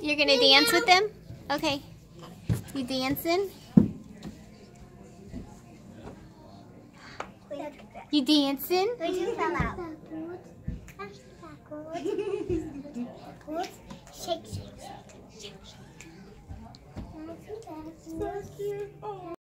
You're gonna dance with them? Okay. You dancing? You dancing? Where'd you fell out? Shake, shake, shake.